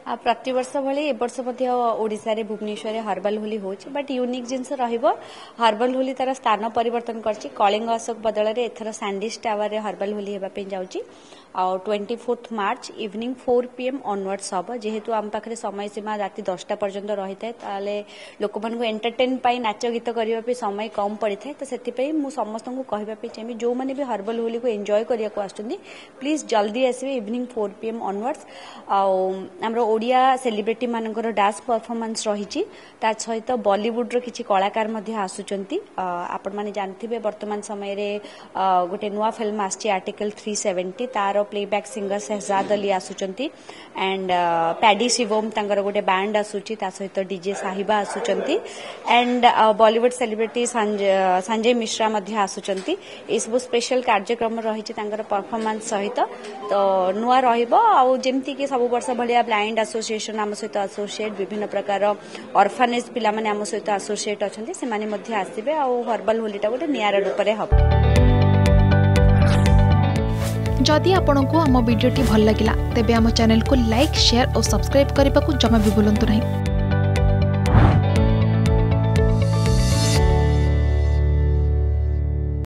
प्रति वर्ष भली ए वर्ष ओडिशा भुवनेश्वर हर्बल होली होची बट यूनिक जिनस रहिबो हर्बल होली तार स्थान परिवर्तन करची कलिंग अशोक बदल रे एथर सैंडिश टावर रे हर्बल होली हेबा पे जाउची आ 24 मार्च इवनिंग 4 PM ऑनवर्ड्स हम जेहेतु आम पाखे समय सीमा राति 10टा पर्यंत रही है ताले लोक मान एंटरटेन पाई नाच गीत करने समय कम पड़ी था तो से मुझे समस्त को कहवाई चाहिए जो मैंने भी हर्बल होली को एंजॉय करने को आसुँच प्लीज जल्दी आसवे इवनिंग 4 PM ऑनवर्ड्स आमर ओडिया सेलिब्रिटी मानकर डांस परफॉर्मेंस रही सहित बॉलीवुड किसी कलाकार आसुचंती आपण माने जानथिबे वर्तमान समय रे गोटे नुआ फिल्म आछि आर्टिकल 370 तार प्लेबैक सिंगर शहजाद अली आसुचंती एंड पैडी शिवम तांकर गोटे बैंड आसुची ता सहित डीजे साहिबा आसुचंती and Bollywood celebrity Sanjay Mishra मध्य आसुचंती ए सब स्पेशल कार्यक्रम रही तांकर परफॉर्मेंस सहित तो नुआ रहिबो आ जेमती कि सब वर्ष भलिया ब्लाइंड एसोसिएशन आम सहित एसोसिएट विभिन्न प्रकार ऑर्फनेज पिला माने आम सहित एसोसिएट अछंती से माने मध्य आसीबे आ हर्बल होलीटा गोटे नियारा रूप रे हबो। जदि आपंक आम भिडी भल लगा तेब आम चैनल को लाइक शेयर और सब्सक्राइब करने को जमा भी भूलु नहीं।